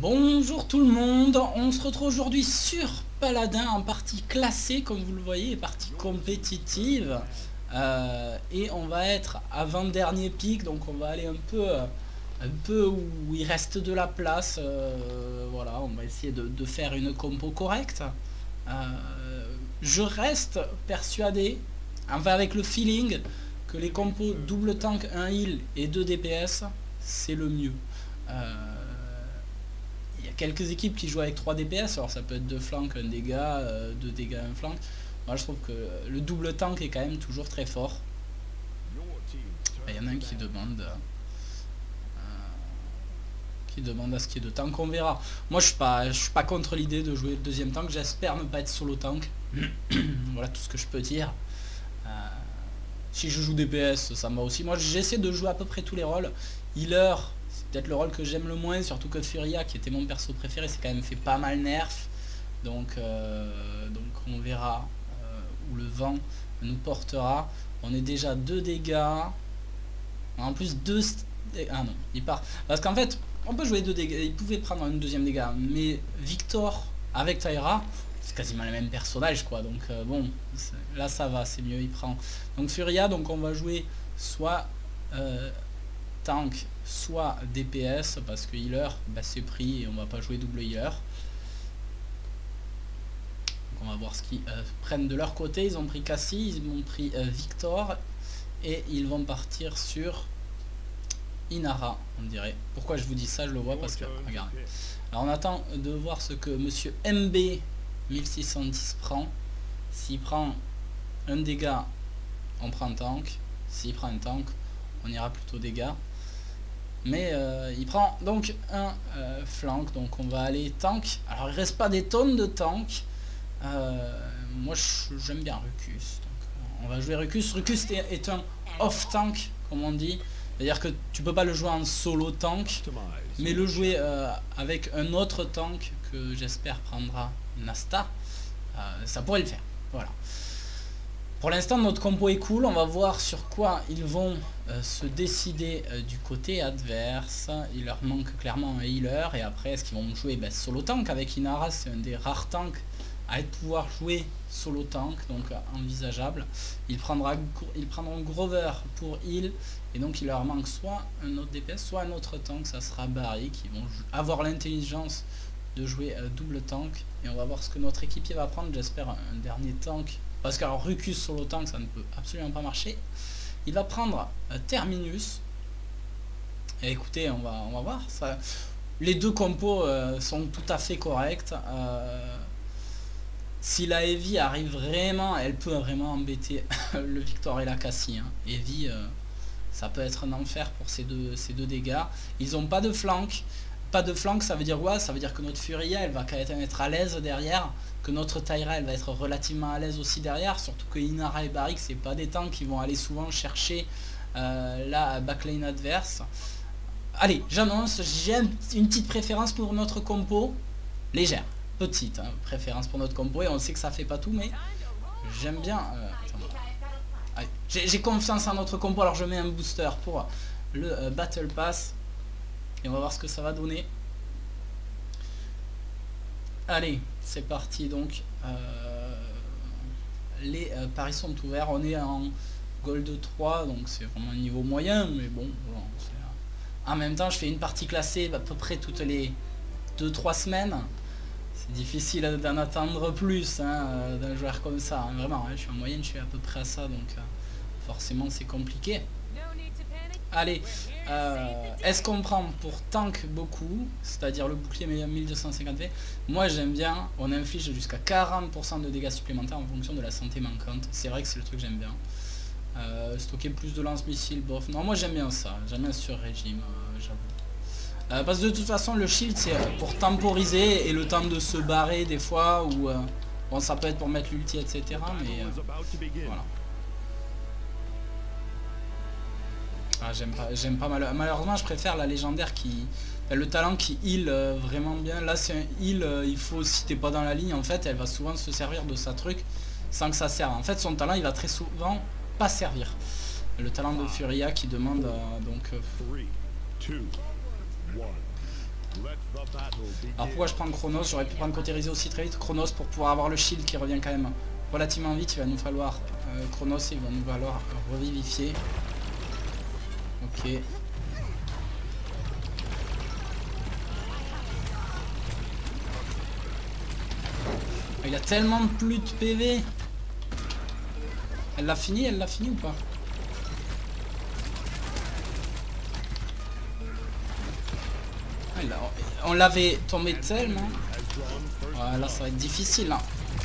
Bonjour tout le monde, on se retrouve aujourd'hui sur Paladin en partie classée comme vous le voyez, partie compétitive. Et on va être avant-dernier pic, donc on va aller un peu où il reste de la place. Voilà, on va essayer de faire une compo correcte. Je reste persuadé, enfin avec le feeling, que les compos double tank, 1 heal et 2 DPS, c'est le mieux. Il y a quelques équipes qui jouent avec 3 DPS, alors ça peut être 2 flancs, 1 dégât, 2 dégâts, 1 flanc. Moi je trouve que le double tank est quand même toujours très fort. Il y en a un qui demande à ce qu'il y ait de tank, on verra. Moi je suis pas contre l'idée de jouer le deuxième tank, j'espère ne pas être solo tank. Voilà tout ce que je peux dire. Si je joue DPS, ça me va aussi. Moi j'essaie de jouer à peu près tous les rôles. Healer, c'est peut-être le rôle que j'aime le moins, surtout que Furia, qui était mon perso préféré, c'est quand même fait pas mal nerf. Donc on verra où le vent nous portera. On est déjà 2 dégâts. En plus 2... Ah non, il part. Parce qu'en fait, on peut jouer 2 dégâts. Il pouvait prendre un deuxième dégât. Mais Victor avec Tyra, c'est quasiment le même personnage quoi. Donc bon, là ça va, c'est mieux, il prend. Donc Furia, donc on va jouer soit tank, soit DPS, parce que healer, bah, c'est pris et on va pas jouer double healer. Donc on va voir ce qu'ils prennent de leur côté. Ils ont pris Cassie, ils ont pris Victor, et ils vont partir sur Inara, on dirait. Pourquoi je vous dis ça? Je le vois parce que, regardez. Alors on attend de voir ce que monsieur MB 1610 prend. S'il prend un dégât, on prend tank. S'il prend un tank, on ira plutôt dégâts. Mais il prend donc un flank, donc on va aller tank. Alors il reste pas des tonnes de tank. Moi j'aime bien Rucus, donc on va jouer Rucus. Rucus est un off tank comme on dit, c'est à dire que tu peux pas le jouer en solo tank, mais le jouer avec un autre tank que j'espère prendra Nasta, ça pourrait le faire. Voilà. Pour l'instant notre compo est cool, on va voir sur quoi ils vont se décider du côté adverse. Il leur manque clairement un healer, et après est-ce qu'ils vont jouer solo tank avec Inara? C'est un des rares tanks à pouvoir jouer solo tank, donc envisageable. Ils prendront Grover pour heal, et donc il leur manque soit un autre DPS, soit un autre tank, ça sera Barry, qui vont avoir l'intelligence de jouer double tank, et on va voir ce que notre équipier va prendre. J'espère un dernier tank, parce que alors Rucus solo tank ça ne peut absolument pas marcher. Il va prendre Terminus, et écoutez, on va voir ça. Les deux compos sont tout à fait corrects. Si la Heavy arrive vraiment, elle peut vraiment embêter le Victor et la Cassie, hein. Heavy, ça peut être un enfer pour ces deux dégâts. Ils ont pas de flank. Pas de flank, ça veut dire quoi? Ça veut dire que notre Furia, elle va quand même être à l'aise derrière, que notre Tyra, elle va être relativement à l'aise aussi derrière, surtout que Inara et Barik, c'est pas des tanks qui vont aller souvent chercher la backlane adverse. Allez, j'annonce, j'ai une petite préférence pour notre compo, légère, petite préférence pour notre compo, et on sait que ça fait pas tout, mais j'aime bien. J'ai confiance en notre compo, alors je mets un booster pour le Battle Pass. Et on va voir ce que ça va donner. Allez, c'est parti donc. Les paris sont ouverts. On est en Gold 3, donc c'est vraiment un niveau moyen. Mais bon, voilà, en même temps, je fais une partie classée à peu près toutes les 2-3 semaines. C'est difficile d'en attendre plus d'un joueur comme ça. Hein, vraiment, je suis en moyenne, je suis à peu près à ça. Donc forcément, c'est compliqué. Allez, est-ce qu'on prend pour tank beaucoup, c'est-à-dire le bouclier 1250 V? Moi j'aime bien, on inflige jusqu'à 40% de dégâts supplémentaires en fonction de la santé manquante. C'est vrai que c'est le truc que j'aime bien. Stocker plus de lance-missiles, bof. Non, moi j'aime bien ça, j'aime bien ce régime, j'avoue. Parce que de toute façon le shield c'est pour temporiser et le temps de se barrer des fois, ou bon ça peut être pour mettre l'ulti etc. Mais voilà. Ah, j'aime pas malheureusement je préfère la légendaire qui... le talent qui heal vraiment bien. Là c'est un heal, il faut, si t'es pas dans la ligne en fait, elle va souvent se servir de sa truc sans que ça serve. En fait son talent il va très souvent pas servir. Le talent de Furia qui demande donc... Alors pourquoi je prends Chronos? J'aurais pu prendre Cauterizé aussi très vite. Chronos pour pouvoir avoir le shield qui revient quand même relativement vite. Il va nous falloir Chronos, il va nous falloir revivifier. Ok. Il a tellement plus de PV. Elle l'a fini ou pas? On l'avait tombé tellement. Voilà, ça va être difficile là.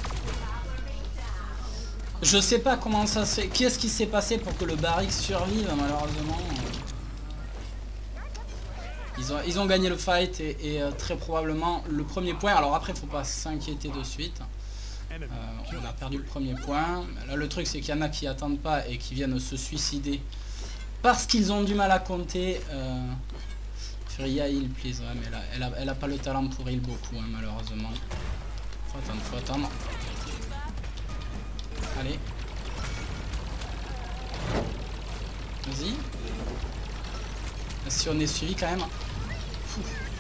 Je sais pas comment ça se fait. Qu'est-ce qui s'est passé pour que le Barrick survive malheureusement. Ils ont gagné le fight et très probablement le premier point. Alors après il faut pas s'inquiéter de suite. On a perdu le premier point. Là le truc c'est qu'il y en a qui attendent pas et qui viennent se suicider parce qu'ils ont du mal à compter. Furia heal please, ouais, mais là, elle a pas le talent pour heal beaucoup hein, malheureusement. Faut attendre. Allez. Vas-y. Si on est suivi quand même. Fou.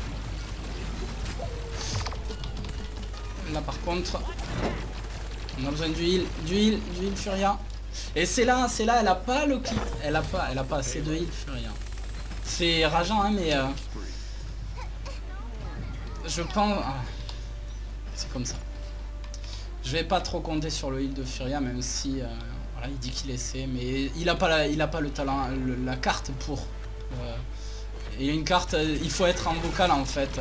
Là par contre, on a besoin du heal Furia. Et c'est là, elle a pas le clip. Elle a pas assez de heal Furia. C'est rageant hein, mais je pense c'est comme ça. Je vais pas trop compter sur le heal de Furia même si voilà, il dit qu'il essaie mais il a pas le talent, la carte pour et une carte il faut être en vocal en fait.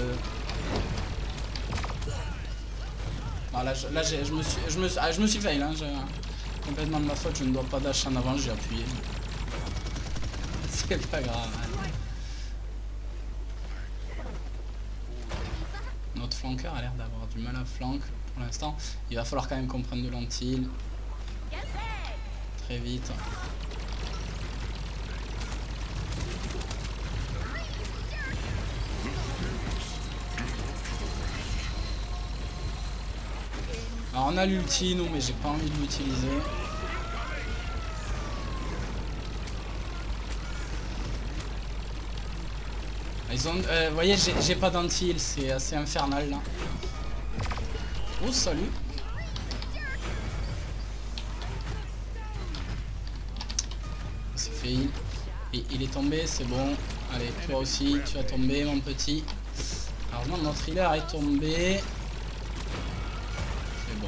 Voilà, là je me suis fail hein, complètement de ma faute, je ne dois pas dash en avant, j'ai appuyé. C'est pas grave. Notre flanqueur a l'air d'avoir du mal à flank pour l'instant. Il va falloir quand même qu'on prenne de l'anti-heal. Très vite. Alors on a l'ulti nous mais j'ai pas envie de l'utiliser. Ils ont, vous voyez, j'ai pas d'anti-heal, c'est assez infernal là. Oh salut. C'est fait heal. Et il est tombé, c'est bon. Allez, toi aussi, tu vas tomber mon petit. Alors non, notre healer est tombé. C'est bon.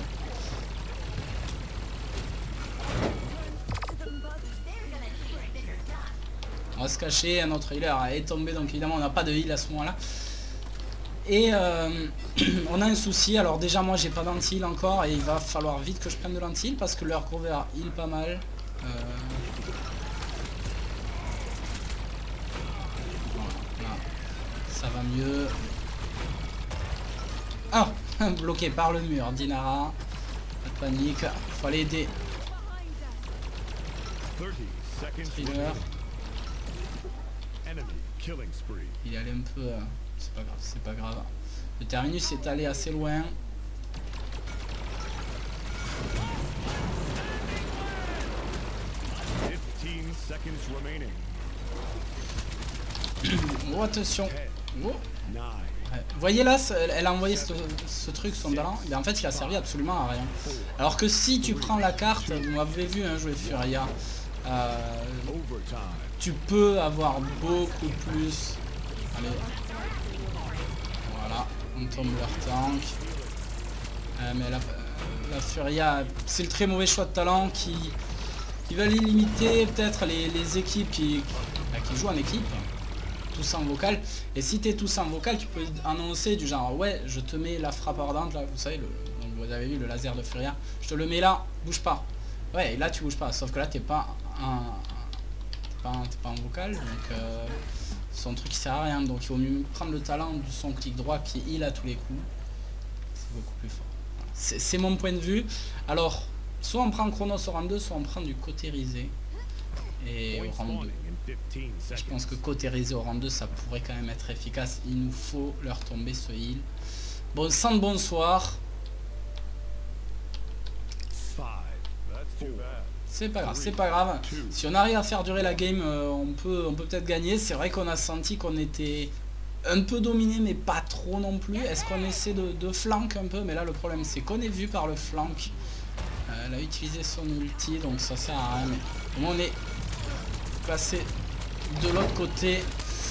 On va se cacher, un autre healer est tombé, donc évidemment on n'a pas de heal à ce moment là. Et on a un souci, alors déjà moi j'ai pas d'anti-heal encore et il va falloir vite que je prenne de l'anti-heal parce que leur cover heal pas mal. Voilà, ça va mieux. Ah, bloqué par le mur, Dinara. Pas de panique, faut aller aider. Thriller. Il est allé un peu... c'est pas grave. Le terminus est allé assez loin. Oh attention. Oh. Ouais. Vous voyez là, elle a envoyé ce truc, son talent. Et en fait il a servi absolument à rien. Alors que si tu prends la carte, vous m'avez vu hein, jouer Furia. Tu peux avoir beaucoup plus. Allez. Voilà, on tombe leur tank. Mais la Furia, c'est le très mauvais choix de talent qui va limiter peut-être les équipes qui jouent en équipe. Tous en vocal. Et si tu es tous en vocal, tu peux annoncer du genre ouais, je te mets la frappe ardente là, vous savez, donc vous avez vu le laser de Furia. Je te le mets là, bouge pas. Ouais, et là tu bouges pas, sauf que là t'es pas en vocal, donc son truc il sert à rien, donc il vaut mieux prendre le talent de son clic droit qui heal à tous les coups. C'est beaucoup plus fort. Voilà. C'est mon point de vue. Alors, soit on prend Chronos au rang 2, soit on prend du Cauterizé et au rang 2. Je pense que Cauterizé au rang 2 ça pourrait quand même être efficace. Il nous faut leur tomber ce heal. Bon sang de bonsoir. C'est pas grave, c'est pas grave. Si on arrive à faire durer la game, on peut peut-être gagner. C'est vrai qu'on a senti qu'on était un peu dominé mais pas trop non plus. Est-ce qu'on essaie de flank un peu? Mais là le problème c'est qu'on est vu par le flank. Elle a utilisé son ulti donc ça sert à rien. Mais on est placé de l'autre côté.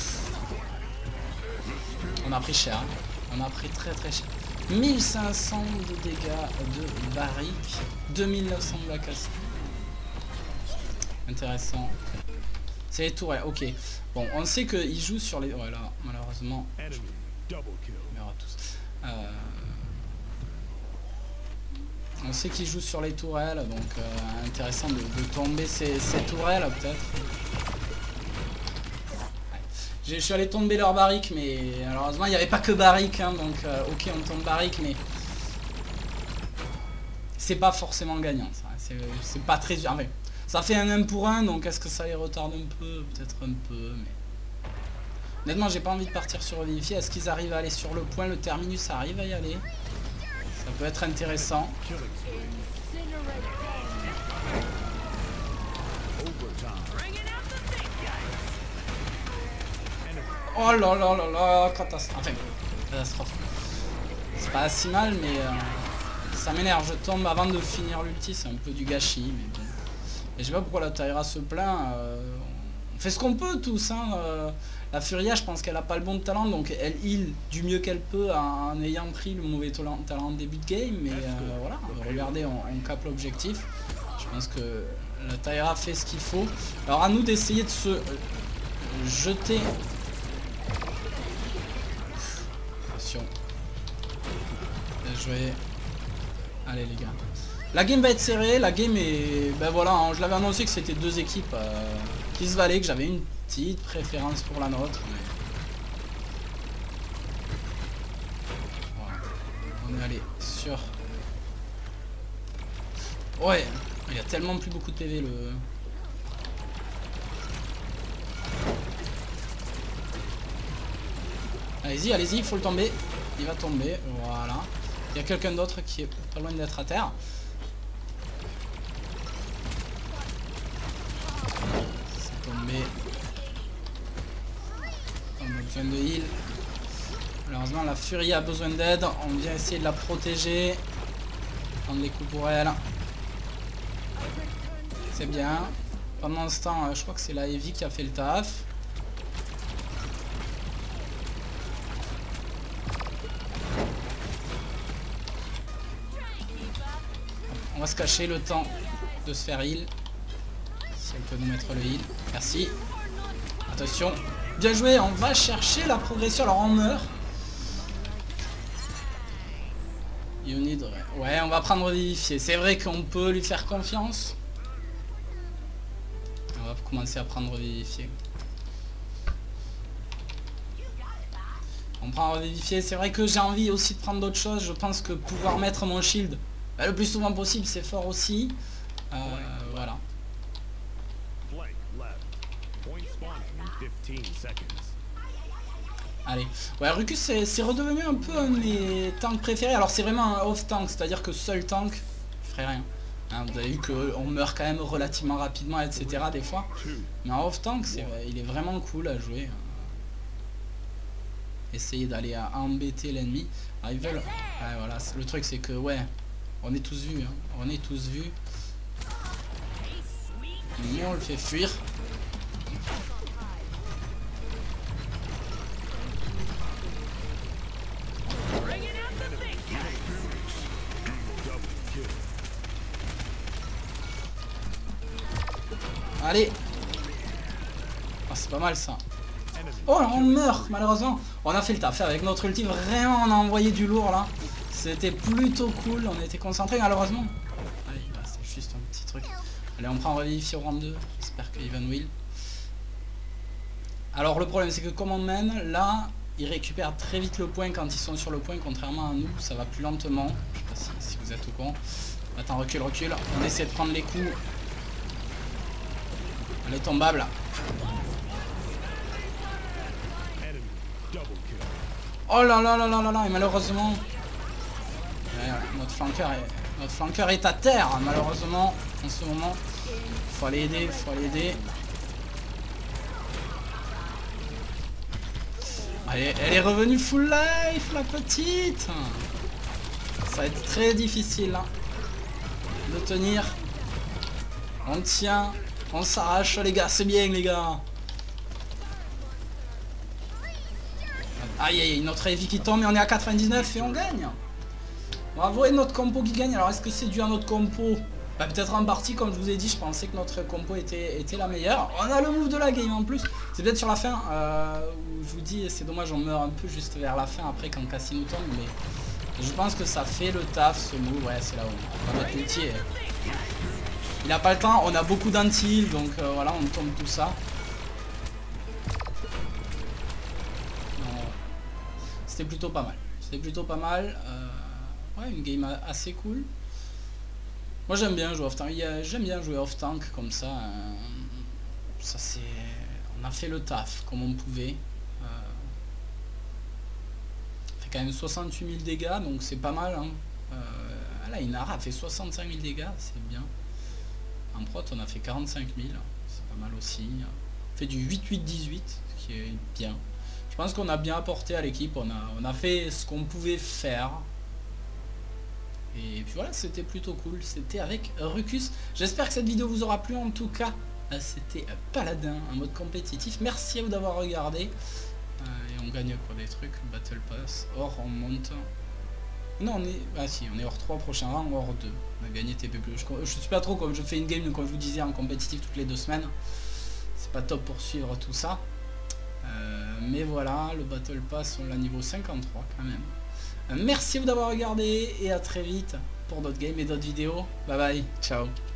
On a pris cher. Hein. On a pris très cher. 1500 de dégâts de barrique. 2900 de la casse. Intéressant. C'est les tourelles, ok. Bon, on sait qu'il joue sur les... Voilà, malheureusement. On verra tous. On sait qu'il joue sur les tourelles, donc intéressant de tomber ces tourelles, peut-être. Ouais. Je suis allé tomber leur barrique, mais malheureusement, il n'y avait pas que barrique, hein, donc ok, on tombe barrique, mais... C'est pas forcément gagnant, ça. C'est pas très... Enfin, ça fait un 1 pour 1, donc est-ce que ça les retarde un peu? Peut-être un peu, mais... Honnêtement, j'ai pas envie de partir sur revivifier. Est-ce qu'ils arrivent à aller sur le point? Le terminus arrive à y aller. Ça peut être intéressant. Oh là là là là, catastrophe. Enfin, catastrophe. C'est pas si mal, mais... ça m'énerve, je tombe avant de finir l'ulti, c'est un peu du gâchis, mais bon. Et je sais pas pourquoi la Taïra se plaint, on fait ce qu'on peut tous, hein. La Furia, je pense qu'elle a pas le bon talent, donc elle heal du mieux qu'elle peut en ayant pris le mauvais talent en début de game, mais voilà, regardez, on capte l'objectif. Je pense que la Taïra fait ce qu'il faut. Alors à nous d'essayer de se jeter... Attention. Bien joué. Allez les gars. La game va être serrée, la game est... Ben voilà, hein, je l'avais annoncé que c'était deux équipes qui se valaient, que j'avais une petite préférence pour la nôtre. Mais... Voilà. On est allé sur... Ouais, il y a tellement plus beaucoup de PV le... Allez-y, allez-y, il faut le tomber. Il va tomber, voilà. Il y a quelqu'un d'autre qui est pas loin d'être à terre. C'est tombé. On a besoin de heal. Malheureusement, la Furie a besoin d'aide. On vient essayer de la protéger. Prendre des coups pour elle. C'est bien. Pendant ce temps, je crois que c'est la Heavy qui a fait le taf. On va se cacher le temps de se faire heal. Si elle peut nous mettre le heal. Merci. Attention. Bien joué, on va chercher la progression. Alors on meurt. You need... Ouais, on va prendre revivifier. C'est vrai qu'on peut lui faire confiance. On va commencer à prendre revivifier. On prend revivifier. C'est vrai que j'ai envie aussi de prendre d'autres choses. Je pense que pouvoir mettre mon shield le plus souvent possible, c'est fort aussi. Voilà. Allez. Ouais, Rukus, c'est redevenu un peu un de mes tanks préférés. Alors, c'est vraiment un off-tank, c'est-à-dire que seul tank, je ferais rien. Hein, vous avez vu qu'on meurt quand même relativement rapidement, etc. des fois. Mais en off-tank, il est vraiment cool à jouer. Essayer d'aller embêter l'ennemi. Ils veulent... Ouais, voilà. Le truc, c'est que, ouais... On est tous vus, hein. On est tous vus. Et on le fait fuir. Allez. Oh, c'est pas mal ça. Oh, on meurt malheureusement. On a fait le taf avec notre ulti. Vraiment, on a envoyé du lourd là. C'était plutôt cool, on était concentrés malheureusement. Allez, c'est juste un petit truc. Allez, on prend revivifier au rang 2. J'espère qu'il va nous heal. Alors le problème c'est que comme on mène, là, ils récupèrent très vite le point quand ils sont sur le point, contrairement à nous, ça va plus lentement. Je sais pas si vous êtes au courant. Attends, recule, recule. On essaie de prendre les coups. Elle est tombable. Oh là là là là là là, et malheureusement... Notre flanqueur est à terre, malheureusement, en ce moment. Faut aller aider, faut aller aider. Allez, elle est revenue full life, la petite. Ça va être très difficile hein, de tenir. On tient, on s'arrache les gars, c'est bien les gars. Aïe aïe, notre heavy qui tombe et on est à 99 et on gagne. Bravo et notre compo qui gagne. Alors est-ce que c'est dû à notre compo? Bah, peut-être en partie, comme je vous ai dit, je pensais que notre compo était la meilleure. On a le move de la game en plus. C'est peut-être sur la fin où je vous dis, c'est dommage, on meurt un peu juste vers la fin après quand Cassie nous tombe. Mais je pense que ça fait le taf ce move. Ouais, c'est là où on va mettre l'ulti. Il n'a pas le temps, on a beaucoup d'anti, donc voilà, on tombe tout ça. C'était plutôt pas mal. C'était plutôt pas mal. Ouais, une game assez cool. Moi j'aime bien jouer off tank. J'aime bien jouer off tank comme ça. Ça c'est. On a fait le taf comme on pouvait. Fait quand même 68 000 dégâts, donc c'est pas mal. Hein. Là, Inara a fait 65 000 dégâts, c'est bien. En prot, on a fait 45 000, c'est pas mal aussi. On fait du 8-8-18, ce qui est bien. Je pense qu'on a bien apporté à l'équipe, on a fait ce qu'on pouvait faire. Et puis voilà, c'était plutôt cool, c'était avec Ruckus. J'espère que cette vidéo vous aura plu, en tout cas, c'était Paladin, en mode compétitif. Merci à vous d'avoir regardé. Et on gagne quoi des trucs, Battle Pass, or on monte. Non, on est... Ah si, on est hors 3 prochain rang, hors 2. On a gagné TP+. Je suis pas trop comme je fais une game, comme je vous disais, en compétitif toutes les 2 semaines. C'est pas top pour suivre tout ça. Mais voilà, le Battle Pass, on l'a niveau 53 quand même. Merci à vous d'avoir regardé et à très vite pour d'autres games et d'autres vidéos. Bye bye, ciao.